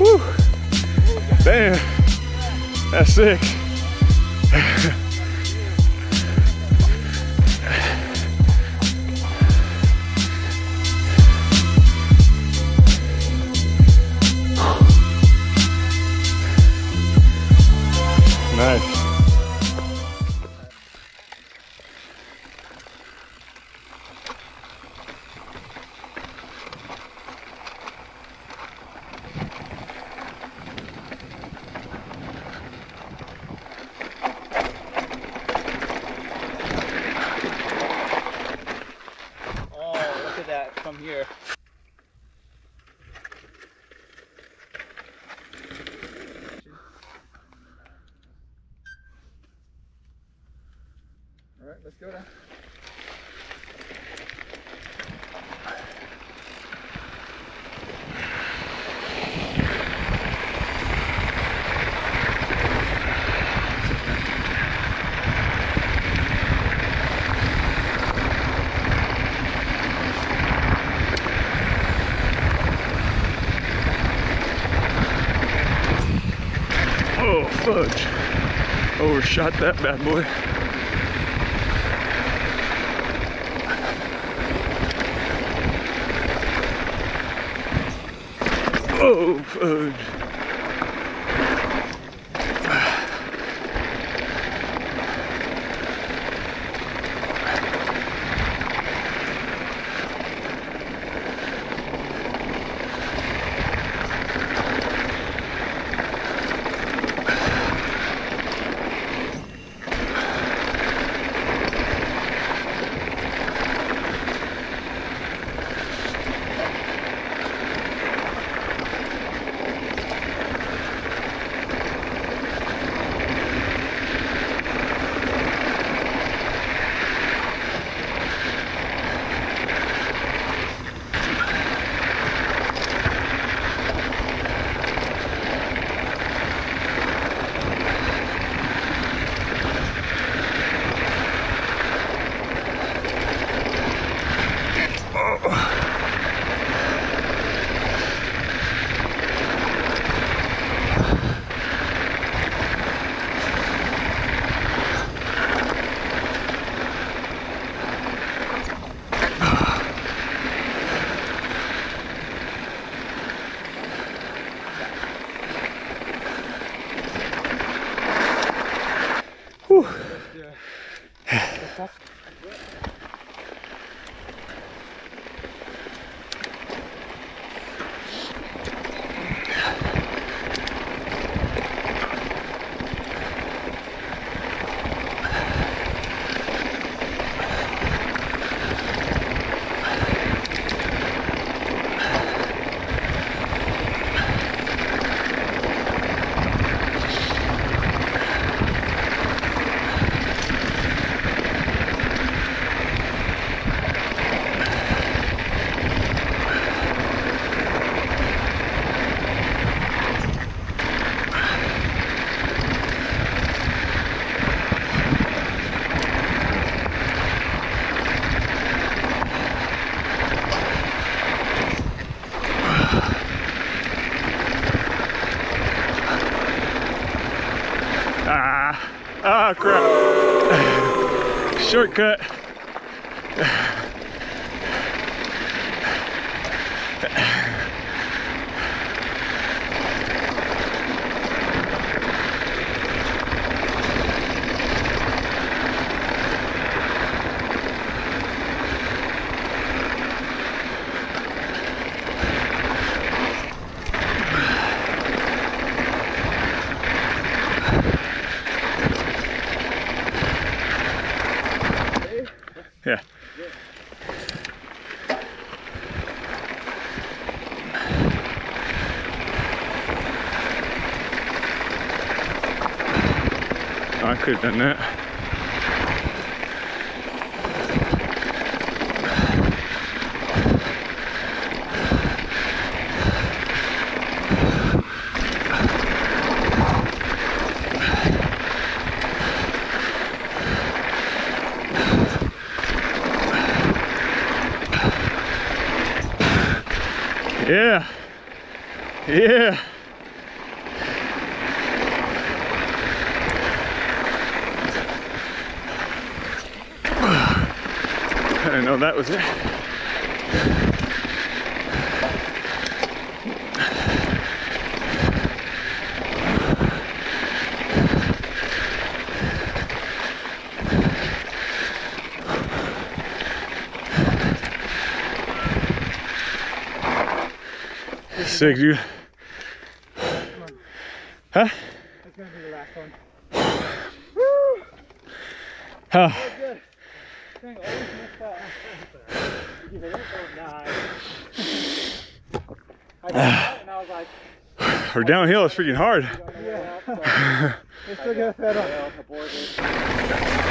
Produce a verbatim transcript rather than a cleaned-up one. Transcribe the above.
Woo! Damn, that's sick. Nice. From here. All right, let's go now. Oh, fudge. Overshot that bad boy. Oh, fudge. Whew. Ah, ah, crap. Shortcut. Yeah. I could have done that. Yeah. Yeah. didn't know that was it. Sick, dude. Huh? That's gonna be the last one. Woo! How? That was good. Dang, always missed that. You hit it? Oh, nice. I got that and I was like... Or downhill is freaking hard. Yeah. It's still gonna fit up.